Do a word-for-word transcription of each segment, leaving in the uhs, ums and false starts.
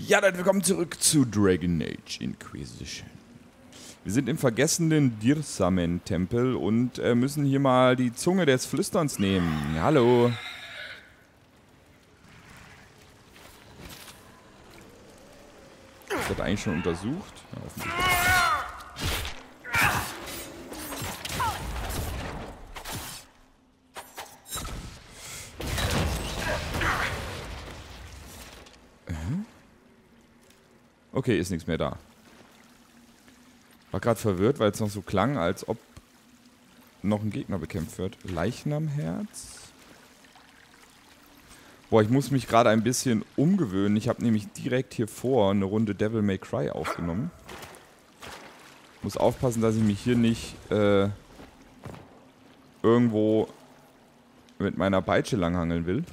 Ja, dann willkommen zurück zu Dragon Age Inquisition. Wir sind im vergessenen Dirsamen-Tempel und äh, müssen hier mal die Zunge des Flüsterns nehmen. Ja, hallo. Das wird eigentlich schon untersucht. Ja, offensichtlich. Okay, ist nichts mehr da. War gerade verwirrt, weil es noch so klang, als ob noch ein Gegner bekämpft wird. Leichnamherz. Boah, ich muss mich gerade ein bisschen umgewöhnen. Ich habe nämlich direkt hier vor eine Runde Devil May Cry aufgenommen. Muss aufpassen, dass ich mich hier nicht äh, irgendwo mit meiner Peitsche langhangeln will.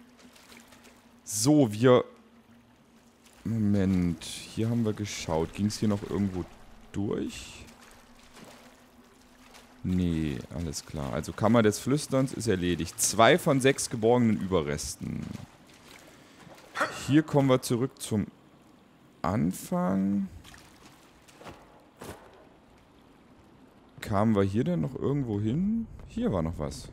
So, wir... Moment, hier haben wir geschaut. Ging es hier noch irgendwo durch? Nee, alles klar. Also Kammer des Flüsterns ist erledigt. Zwei von sechs geborgenen Überresten. Hier kommen wir zurück zum Anfang. Kamen wir hier denn noch irgendwo hin? Hier war noch was.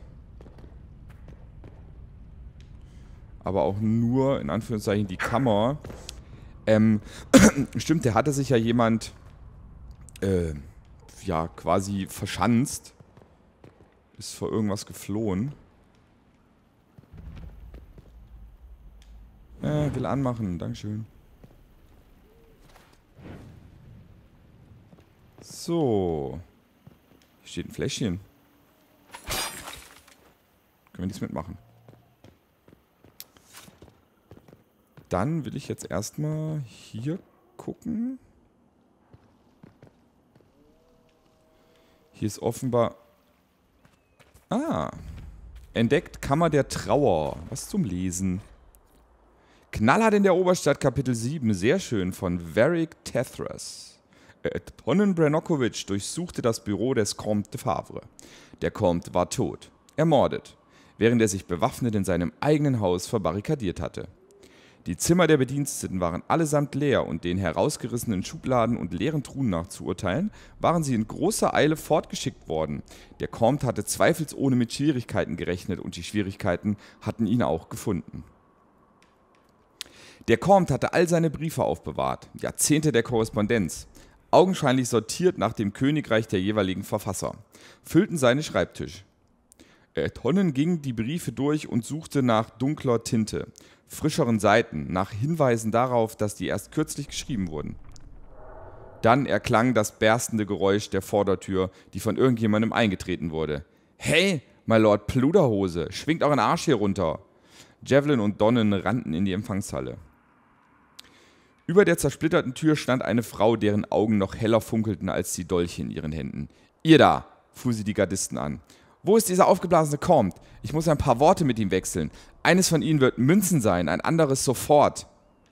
Aber auch nur, in Anführungszeichen, die Kammer. Ähm, stimmt, der hatte sich ja jemand, äh, ja, quasi verschanzt. Ist vor irgendwas geflohen. Äh, will anmachen, dankeschön. So. Hier steht ein Fläschchen. Können wir nichts mitmachen. Dann will ich jetzt erstmal hier gucken. Hier ist offenbar... Ah. Entdeckt Kammer der Trauer. Was zum Lesen. Knallhart in der Oberstadt, Kapitel sieben. Sehr schön, von Varric Tethras. Äh, Tonnen Brenokovic durchsuchte das Büro des Comte de Favre. Der Comte war tot. Ermordet. Während er sich bewaffnet in seinem eigenen Haus verbarrikadiert hatte. Die Zimmer der Bediensteten waren allesamt leer und den herausgerissenen Schubladen und leeren Truhen nach zu urteilen, waren sie in großer Eile fortgeschickt worden. Der Comte hatte zweifelsohne mit Schwierigkeiten gerechnet und die Schwierigkeiten hatten ihn auch gefunden. Der Comte hatte all seine Briefe aufbewahrt, Jahrzehnte der Korrespondenz, augenscheinlich sortiert nach dem Königreich der jeweiligen Verfasser, füllten seine Schreibtisch. Äh, Tonnen ging die Briefe durch und suchte nach dunkler Tinte, frischeren Seiten, nach Hinweisen darauf, dass die erst kürzlich geschrieben wurden. Dann erklang das berstende Geräusch der Vordertür, die von irgendjemandem eingetreten wurde. »Hey, my Lord Pluderhose, schwingt euren Arsch hier runter!« Javelin und Donnen rannten in die Empfangshalle. Über der zersplitterten Tür stand eine Frau, deren Augen noch heller funkelten als die Dolche in ihren Händen. »Ihr da«, fuhr sie die Gardisten an. »Wo ist dieser aufgeblasene Comte? Ich muss ein paar Worte mit ihm wechseln. Eines von ihnen wird Münzen sein, ein anderes sofort.«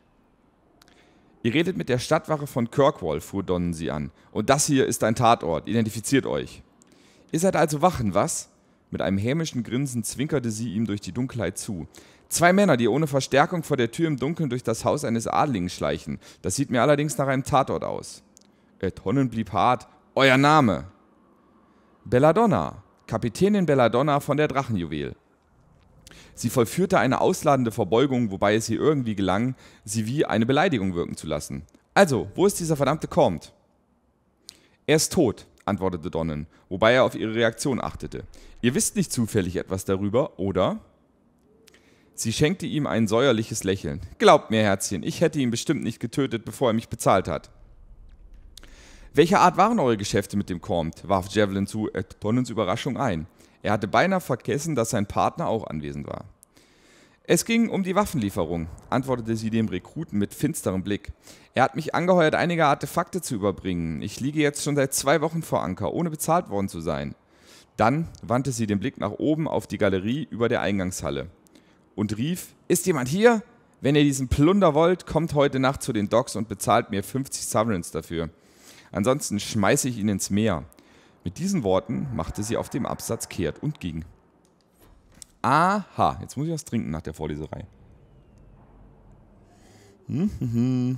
»Ihr redet mit der Stadtwache von Kirkwall«, fuhr Donnen sie an. »Und das hier ist ein Tatort. Identifiziert euch.« »Ihr seid also Wachen, was?« Mit einem hämischen Grinsen zwinkerte sie ihm durch die Dunkelheit zu. »Zwei Männer, die ohne Verstärkung vor der Tür im Dunkeln durch das Haus eines Adligen schleichen. Das sieht mir allerdings nach einem Tatort aus.« Äh, Tonnen blieb hart. »Euer Name?« »Belladonna. Kapitänin Belladonna von der Drachenjuwel.« Sie vollführte eine ausladende Verbeugung, wobei es ihr irgendwie gelang, sie wie eine Beleidigung wirken zu lassen. »Also, wo ist dieser verdammte Comte?« »Er ist tot«, antwortete Donnen, wobei er auf ihre Reaktion achtete. »Ihr wisst nicht zufällig etwas darüber, oder?« Sie schenkte ihm ein säuerliches Lächeln. »Glaubt mir, Herzchen, ich hätte ihn bestimmt nicht getötet, bevor er mich bezahlt hat.« »Welcher Art waren eure Geschäfte mit dem Comte?« warf Javelin zu äh, Tonnens Überraschung ein. Er hatte beinahe vergessen, dass sein Partner auch anwesend war. »Es ging um die Waffenlieferung«, antwortete sie dem Rekruten mit finsterem Blick. »Er hat mich angeheuert, einige Artefakte zu überbringen. Ich liege jetzt schon seit zwei Wochen vor Anker, ohne bezahlt worden zu sein.« Dann wandte sie den Blick nach oben auf die Galerie über der Eingangshalle und rief: »Ist jemand hier? Wenn ihr diesen Plunder wollt, kommt heute Nacht zu den Docks und bezahlt mir fünfzig Sovereigns dafür. Ansonsten schmeiße ich ihn ins Meer.« Mit diesen Worten machte sie auf dem Absatz kehrt und ging. Aha, jetzt muss ich was trinken nach der Vorleserei. Hm, hm, hm.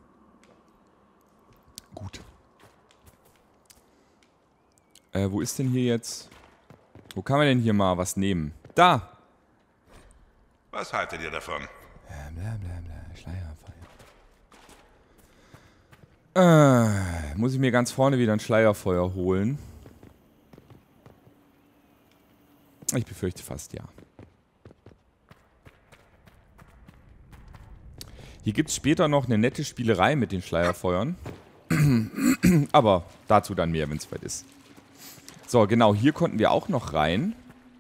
Gut. Äh, wo ist denn hier jetzt... Wo kann man denn hier mal was nehmen? Da! Was haltet ihr davon? Bla bla bla bla. Schleierfeuer. Äh, muss ich mir ganz vorne wieder ein Schleierfeuer holen? Ich befürchte fast ja. Hier gibt es später noch eine nette Spielerei mit den Schleierfeuern. Aber dazu dann mehr, wenn es weit ist. So, genau, hier konnten wir auch noch rein.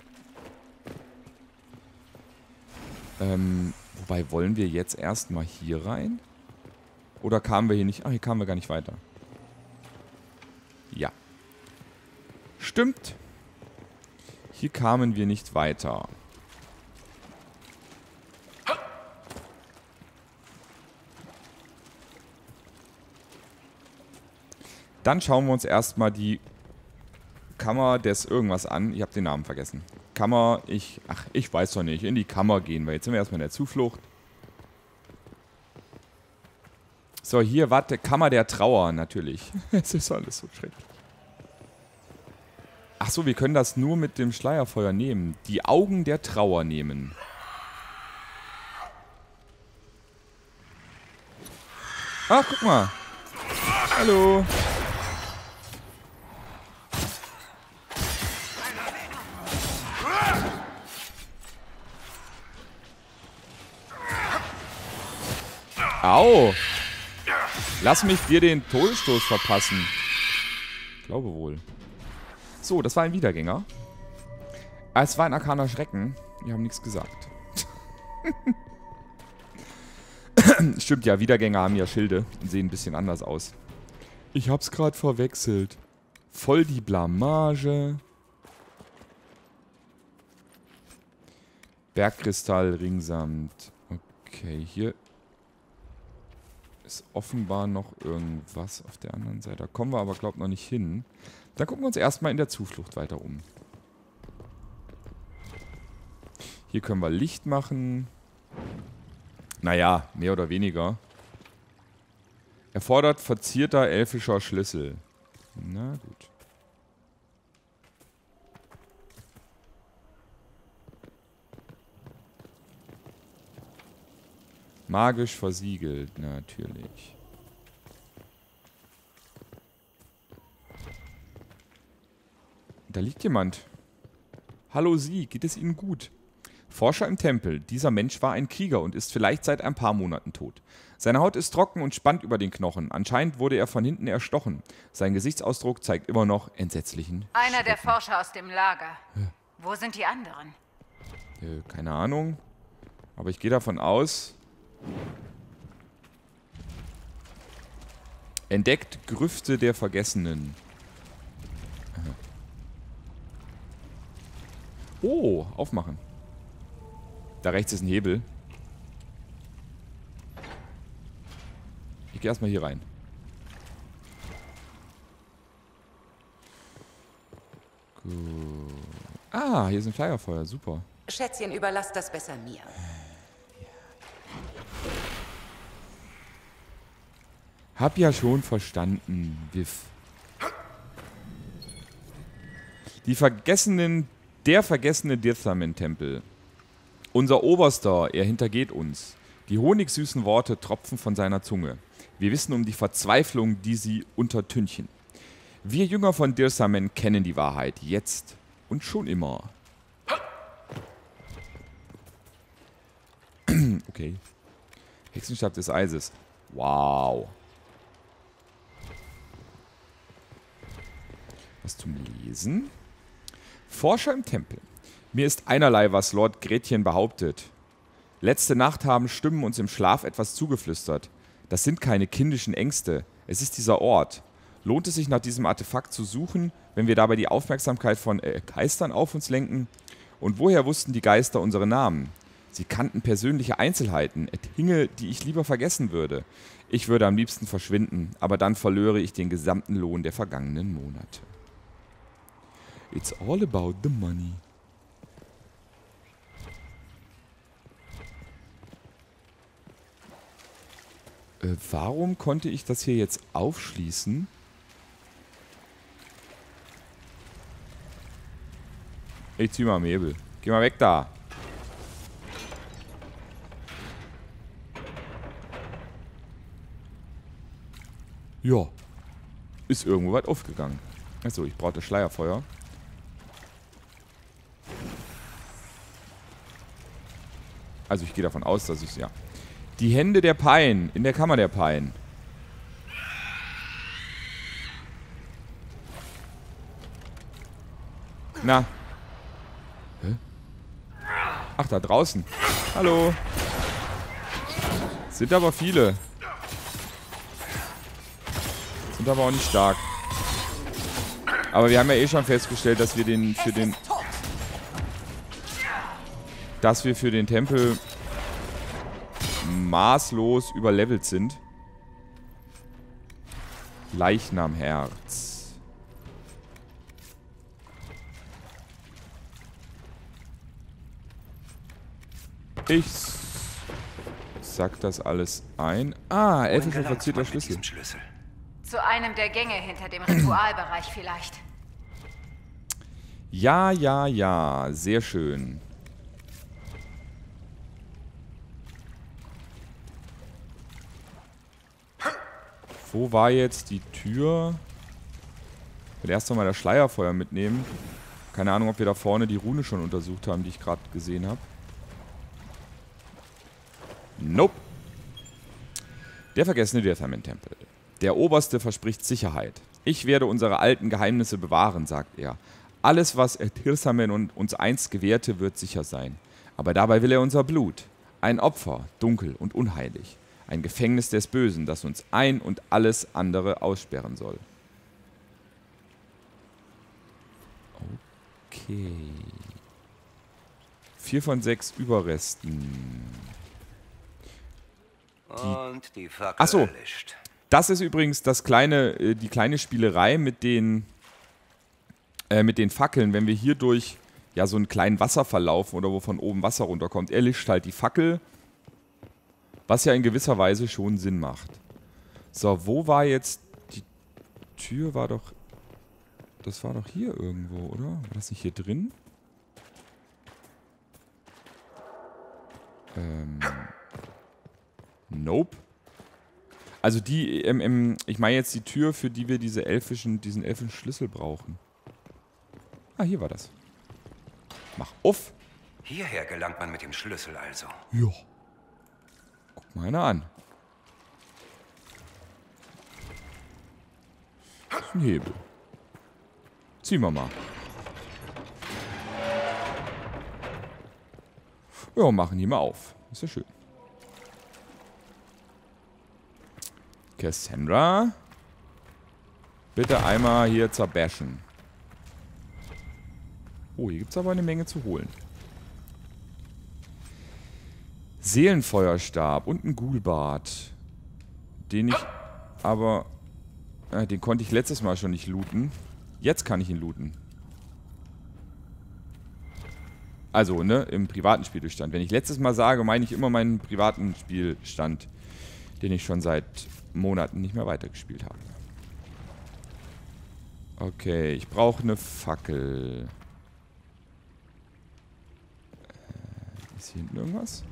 Ähm, wobei, wollen wir jetzt erstmal hier rein? Oder kamen wir hier nicht... Ach, hier kamen wir gar nicht weiter. Ja. Stimmt. Hier kamen wir nicht weiter. Dann schauen wir uns erstmal die Kammer des irgendwas an. Ich habe den Namen vergessen. Kammer, ich... Ach, ich weiß doch nicht. In die Kammer gehen wir. Jetzt sind wir erstmal in der Zuflucht. So, hier, warte. Kammer der Trauer, natürlich. Es ist alles so schrecklich. Ach so, wir können das nur mit dem Schleierfeuer nehmen. Die Augen der Trauer nehmen. Ach, guck mal. Hallo. Au! Lass mich dir den Todesstoß verpassen. Ich glaube wohl. So, das war ein Wiedergänger. Es war ein arkaner Schrecken. Wir haben nichts gesagt. Stimmt ja, Wiedergänger haben ja Schilde und sehen ein bisschen anders aus. Ich hab's gerade verwechselt. Voll die Blamage. Bergkristall, Ringsamt. Okay, hier ist offenbar noch irgendwas auf der anderen Seite. Da kommen wir aber, glaube ich, noch nicht hin. Dann gucken wir uns erstmal in der Zuflucht weiter um. Hier können wir Licht machen. Naja, mehr oder weniger. Erfordert verzierter elfischer Schlüssel. Na gut. Magisch versiegelt, natürlich. Da liegt jemand. Hallo Sie, geht es Ihnen gut? Forscher im Tempel. Dieser Mensch war ein Krieger und ist vielleicht seit ein paar Monaten tot. Seine Haut ist trocken und spannt über den Knochen. Anscheinend wurde er von hinten erstochen. Sein Gesichtsausdruck zeigt immer noch entsetzlichen Einer Schrecken. der Forscher aus dem Lager. Wo sind die anderen? Äh, keine Ahnung. Aber ich gehe davon aus... Entdeckt Grüfte der Vergessenen. Aha. Oh, aufmachen. Da rechts ist ein Hebel. Ich gehe erstmal hier rein. Gut. Ah, hier ist ein Feuerfeuer. Super. Schätzchen, überlasst das besser mir. Hab ja schon verstanden, Wiff. Die vergessenen, der vergessene Dirthamen-Tempel. Unser Oberster, er hintergeht uns. Die honigsüßen Worte tropfen von seiner Zunge. Wir wissen um die Verzweiflung, die sie untertünchen. Wir Jünger von Dirthamen kennen die Wahrheit, jetzt und schon immer. Okay. Hexenstab des Eises. Wow. Was zum Lesen? Forscher im Tempel. Mir ist einerlei, was Lord Gretchen behauptet. Letzte Nacht haben Stimmen uns im Schlaf etwas zugeflüstert. Das sind keine kindischen Ängste. Es ist dieser Ort. Lohnt es sich, nach diesem Artefakt zu suchen, wenn wir dabei die Aufmerksamkeit von äh, Geistern auf uns lenken? Und woher wussten die Geister unsere Namen? Sie kannten persönliche Einzelheiten, Dinge, die ich lieber vergessen würde. Ich würde am liebsten verschwinden, aber dann verlöre ich den gesamten Lohn der vergangenen Monate. It's all about the money. Äh, warum konnte ich das hier jetzt aufschließen? Ich zieh mal am Hebel. Geh mal weg da. Ja. Ist irgendwo weit aufgegangen. Achso, ich brauchte Schleierfeuer. Also ich gehe davon aus, dass ich... Ja. Die Hände der Pein. In der Kammer der Pein. Na. Hä? Ach, da draußen. Hallo. Sind aber viele. Sind aber auch nicht stark. Aber wir haben ja eh schon festgestellt, dass wir den für den... Dass wir für den Tempel maßlos überlevelt sind. Leichnamherz. Ich sack das alles ein. Ah, elfischer verzierter Schlüssel. Zu einem der Gänge hinter dem Ritualbereich vielleicht. Ja, ja, ja. Sehr schön. Wo war jetzt die Tür? Ich will erst noch mal das Schleierfeuer mitnehmen. Keine Ahnung, ob wir da vorne die Rune schon untersucht haben, die ich gerade gesehen habe. Nope. Der vergessene Deatherman-Tempel. Der Oberste verspricht Sicherheit. Ich werde unsere alten Geheimnisse bewahren, sagt er. Alles, was Tirsamen und uns einst gewährte, wird sicher sein. Aber dabei will er unser Blut. Ein Opfer, dunkel und unheilig. Ein Gefängnis des Bösen, das uns ein und alles andere aussperren soll. Okay. Vier von sechs Überresten. Die und die Fackel Ach so. erlischt. Das ist übrigens das kleine, die kleine Spielerei mit den, äh, mit den Fackeln. Wenn wir hier durch ja, so einen kleinen Wasserfall laufen oder wo von oben Wasser runterkommt, erlischt halt die Fackel. Was ja in gewisser Weise schon Sinn macht. So, wo war jetzt... Die Tür war doch... Das war doch hier irgendwo, oder? War das nicht hier drin? Ähm... Nope. Also die... Ähm, ähm, ich meine jetzt die Tür, für die wir diese elfischen, diesen elfischen Schlüssel brauchen. Ah, hier war das. Mach auf! Hierher gelangt man mit dem Schlüssel also. Ja. Guck mal einer an. Das ist ein Hebel. Ziehen wir mal. Ja, machen hier mal auf. Ist ja schön. Cassandra. Bitte einmal hier zerbashen. Oh, hier gibt es aber eine Menge zu holen. Seelenfeuerstab und ein Ghoulbart. Den ich aber... Äh, den konnte ich letztes Mal schon nicht looten. Jetzt kann ich ihn looten. Also, ne, im privaten Spielstand. Wenn ich letztes Mal sage, meine ich immer meinen privaten Spielstand, den ich schon seit Monaten nicht mehr weitergespielt habe. Okay, ich brauche eine Fackel. Äh, ist hier hinten irgendwas?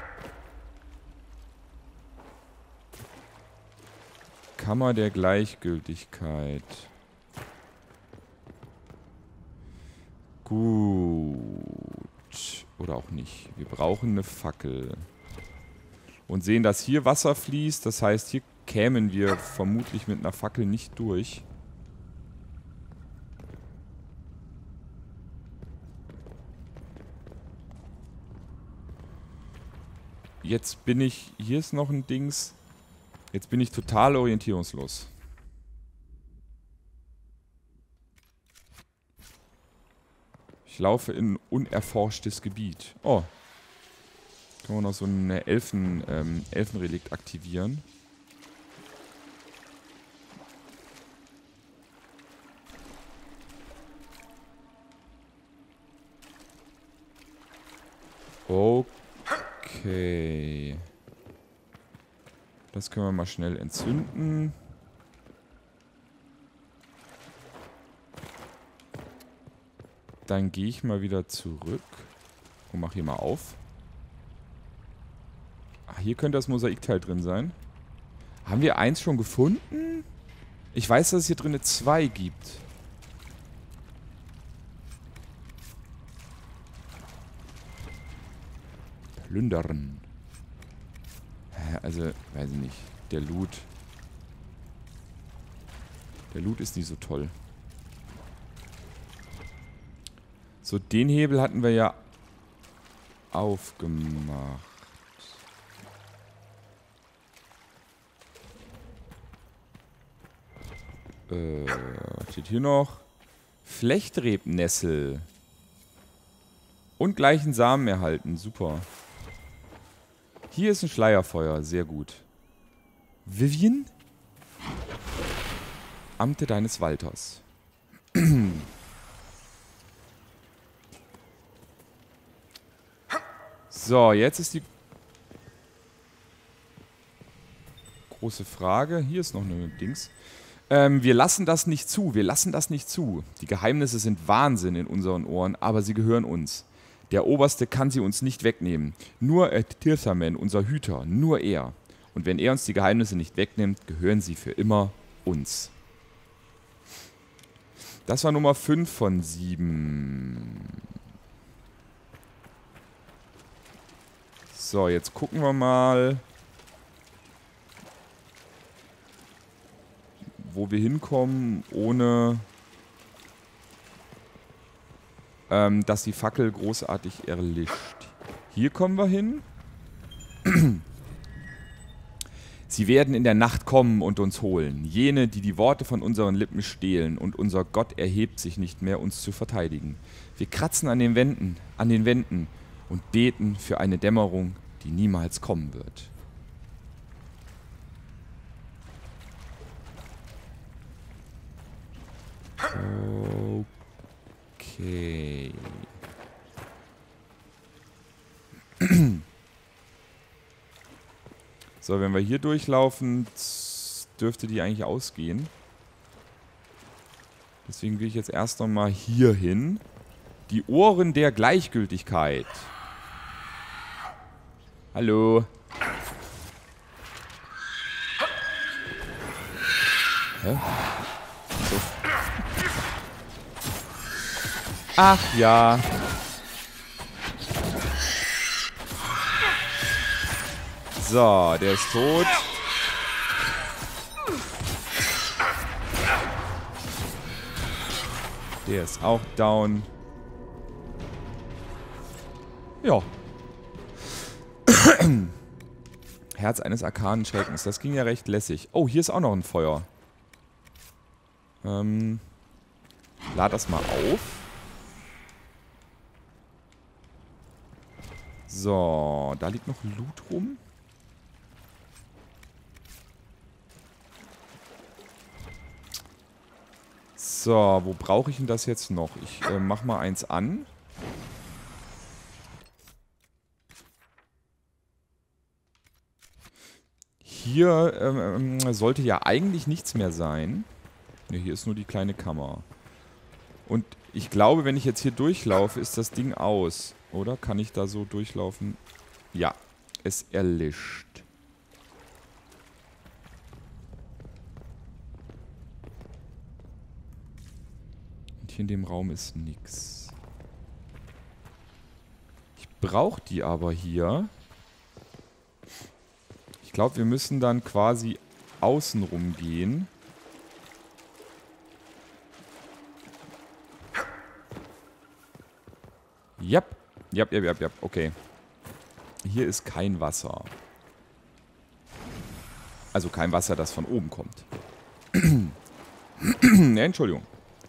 Kammer der Gleichgültigkeit. Gut. Oder auch nicht. Wir brauchen eine Fackel. Und sehen, dass hier Wasser fließt. Das heißt, hier kämen wir vermutlich mit einer Fackel nicht durch. Jetzt bin ich... Hier ist noch ein Dings... Jetzt bin ich total orientierungslos. Ich laufe in unerforschtes Gebiet. Oh. Können wir noch so ein Elfen, ähm, Elfenrelikt aktivieren. Okay. Das können wir mal schnell entzünden. Dann gehe ich mal wieder zurück und mache hier mal auf. Ach, hier könnte das Mosaikteil drin sein. Haben wir eins schon gefunden? Ich weiß, dass es hier drin zwei gibt. Plündern. Also, weiß ich nicht. Der Loot. Der Loot ist nicht so toll. So, den Hebel hatten wir ja aufgemacht. Äh, steht hier noch Flechtrebnessel. Und gleichen Samen erhalten. Super. Hier ist ein Schleierfeuer. Sehr gut. Vivian? Amte deines Walters. So, jetzt ist die große Frage. Hier ist noch eine Dings. Ähm, wir lassen das nicht zu. Wir lassen das nicht zu. Die Geheimnisse sind Wahnsinn in unseren Ohren, aber sie gehören uns. Der Oberste kann sie uns nicht wegnehmen. Nur Ed Tirthamen, unser Hüter, nur er. Und wenn er uns die Geheimnisse nicht wegnimmt, gehören sie für immer uns. Das war Nummer fünf von sieben. So, jetzt gucken wir mal, wo wir hinkommen, ohne ähm, dass die Fackel großartig erlischt. Hier kommen wir hin. Sie werden in der Nacht kommen und uns holen. Jene, die die Worte von unseren Lippen stehlen, und unser Gott erhebt sich nicht mehr, uns zu verteidigen. Wir kratzen an den Wänden, an den Wänden und beten für eine Dämmerung, die niemals kommen wird. Okay. So, wenn wir hier durchlaufen, dürfte die eigentlich ausgehen. Deswegen gehe ich jetzt erst noch mal hier hin. Die Ohren der Gleichgültigkeit. Hallo. Hä? So. Ach ja. So, der ist tot. Der ist auch down. Ja. Herz eines arkanen Schreckens. Das ging ja recht lässig. Oh, hier ist auch noch ein Feuer. Ähm. Lad das mal auf. So, da liegt noch Loot rum. So, wo brauche ich denn das jetzt noch? Ich äh, mach mal eins an. Hier ähm, sollte ja eigentlich nichts mehr sein. Ne, hier ist nur die kleine Kammer. Und ich glaube, wenn ich jetzt hier durchlaufe, ist das Ding aus. Oder kann ich da so durchlaufen? Ja, es erlischt. Und hier in dem Raum ist nichts. Ich brauche die aber hier. Ich glaube, wir müssen dann quasi außenrum gehen. Yep. Yep, yep, yep, yep. Okay. Hier ist kein Wasser. Also kein Wasser, das von oben kommt. Ne, Entschuldigung.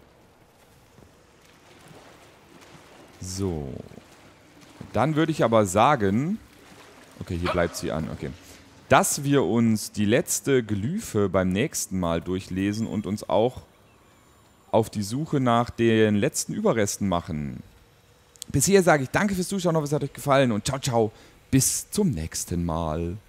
So. Dann würde ich aber sagen... Okay, hier bleibt sie an. Okay. Dass wir uns die letzte Glyphe beim nächsten Mal durchlesen und uns auch auf die Suche nach den letzten Überresten machen. Bis hier sage ich danke fürs Zuschauen, hoffe es hat euch gefallen und ciao, ciao, bis zum nächsten Mal.